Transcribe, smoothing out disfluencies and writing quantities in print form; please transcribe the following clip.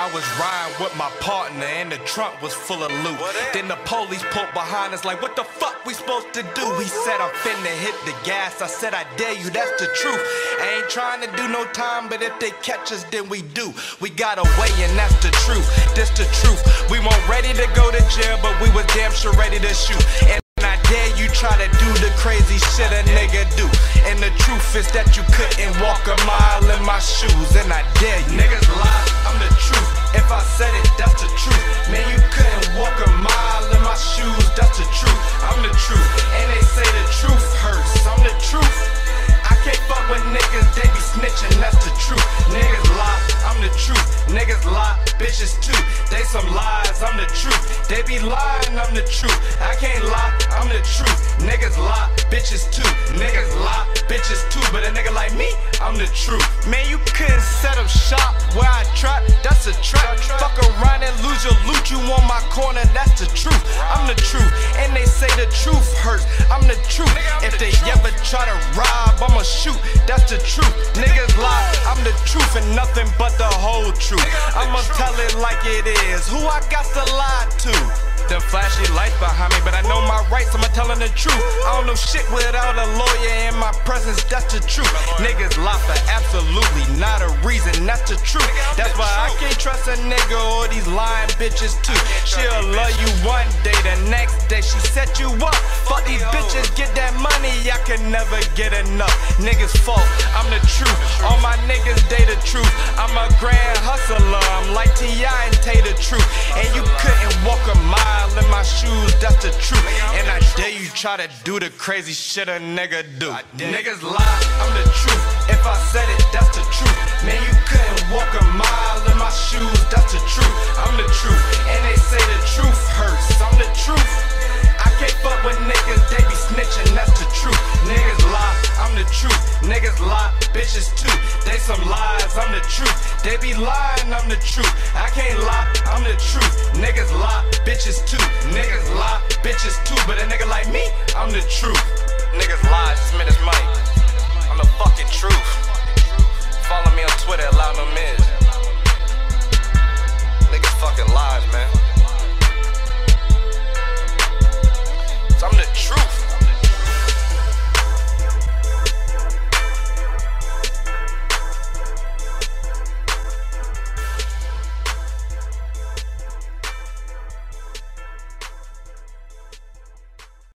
I was riding with my partner and the trunk was full of loot. Then the police pulled behind us like, what the fuck we supposed to do? He said, I'm finna hit the gas. I said, I dare you, that's the truth. I ain't trying to do no time, but if they catch us, then we do. We got away and that's the truth, this the truth. We weren't ready to go to jail, but we was damn sure ready to shoot. And I dare you try to do the crazy shit a nigga do. And the truth is that you couldn't walk a mile in my shoes. And I dare you. Niggas lie, I'm the truth. If I said it, that's the truth. Man, you couldn't walk a mile in my shoes, that's the truth. I'm the truth. And they say the truth hurts, I'm the truth. I can't fuck with niggas, they be snitching, that's the truth. Niggas lie, I'm the truth. Niggas lie, bitches too. They some lies, I'm the truth. They be lying, I'm the truth. I can't lie, I'm the truth. Niggas lie, bitches too. Niggas lie, bitches too. But a nigga like me, I'm the truth. Man, you couldn't set up shop where I trap, that's a trap. Fuck around and lose your loot, you on my corner, that's the truth. I'm the truth, and they say the truth hurts, I'm the truth. If they ever try to rob, I'ma shoot, that's the truth. Niggas lie, I'm the truth and nothing but the whole truth. I'ma tell it like it is, who I got to lie to? The flashy lights behind me, but I know my rights, I'ma tellin' the truth. I don't know shit without a lawyer in my presence, that's the truth. Niggas lie for absolutely not a reason, that's the truth. That's why I can't trust a nigga or these lying bitches too. She'll love you one day, the next day she set you up. Fuck these bitches, get that money, I can never get enough. Niggas fault, I'm the truth. All my niggas, they the truth. I'm a grand hustler, I'm like T.I. and Tay the truth. And you couldn't walk a mile in my shoes, that's the truth. And I dare you try to do the crazy shit a nigga do. Niggas lie, I'm the truth. If I said it, that's the truth. Man, you couldn't walk a mile in my shoes, that's the truth. I'm the truth. And they say the truth hurts, I'm the truth. I can't fuck with niggas, they be snitching, that's the truth. Niggas lie, I'm the truth. Niggas lie, bitches too. They some lies, I'm the truth. They be lying, I'm the truth. I can't lie, I'm the truth. Niggas lie, bitches too. Niggas lie, bitches too. But a nigga